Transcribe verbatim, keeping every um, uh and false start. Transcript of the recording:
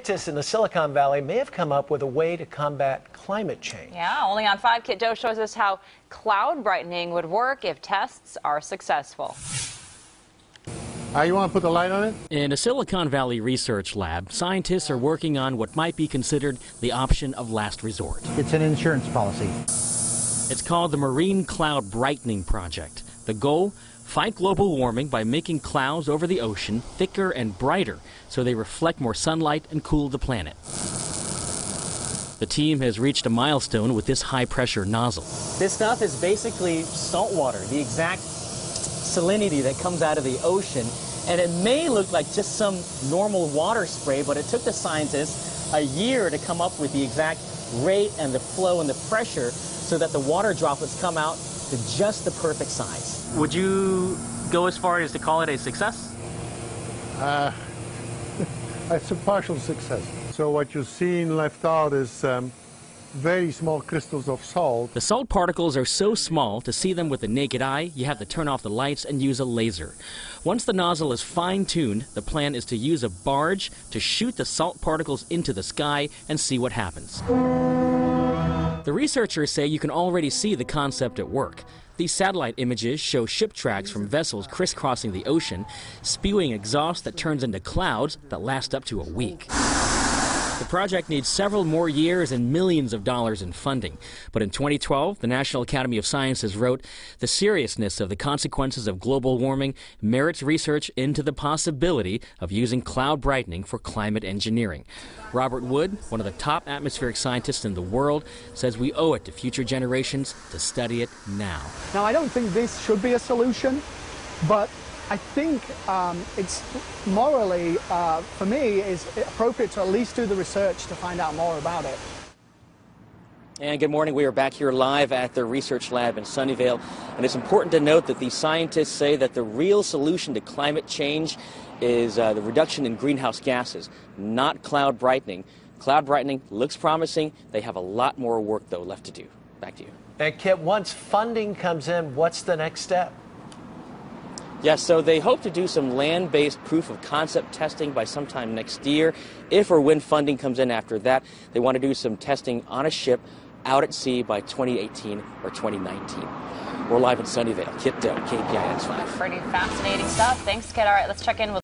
Scientists in the Silicon Valley may have come up with a way to combat climate change. Yeah, only on five, Kiet Do shows us how cloud brightening would work if tests are successful. Uh, you want to put the light on it? In a Silicon Valley research lab, scientists are working on what might be considered the option of last resort. It's an insurance policy. It's called the Marine Cloud Brightening Project. The goal? Fight global warming by making clouds over the ocean thicker and brighter so they reflect more sunlight and cool the planet. The team has reached a milestone with this high-pressure nozzle. This stuff is basically salt water, the exact salinity that comes out of the ocean. And it may look like just some normal water spray, but it took the scientists a year to come up with the exact rate and the flow and the pressure so that the water droplets come out to just the perfect size. Would you go as far as to call it a success? Uh, it's a partial success. So what you're seeing left out is um, very small crystals of salt. The salt particles are so small, to see them with the naked eye, you have to turn off the lights and use a laser. Once the nozzle is fine-tuned, the plan is to use a barge to shoot the salt particles into the sky and see what happens. The researchers say you can already see the concept at work. These satellite images show ship tracks from vessels crisscrossing the ocean, spewing exhaust that turns into clouds that last up to a week. The project needs several more years and millions of dollars in funding. But in twenty twelve, the National Academy of Sciences wrote, "The seriousness of the consequences of global warming merits research into the possibility of using cloud brightening for climate engineering." Robert Wood, one of the top atmospheric scientists in the world, says we owe it to future generations to study it now. Now, I don't think this should be a solution, but I think um, it's morally, uh, for me, is appropriate to at least do the research to find out more about it. And good morning. We are back here live at the research lab in Sunnyvale. And it's important to note that the scientists say that the real solution to climate change is uh, the reduction in greenhouse gases, not cloud brightening. Cloud brightening looks promising. They have a lot more work, though, left to do. Back to you. And Kit, once funding comes in, what's the next step? Yes, so they hope to do some land-based proof of concept testing by sometime next year. If or when funding comes in after that, they want to do some testing on a ship out at sea by twenty eighteen or twenty nineteen. We're live in Sunnyvale. Kiet Do, K P I X five. Pretty fascinating stuff. Thanks, Kiet. All right, let's check in with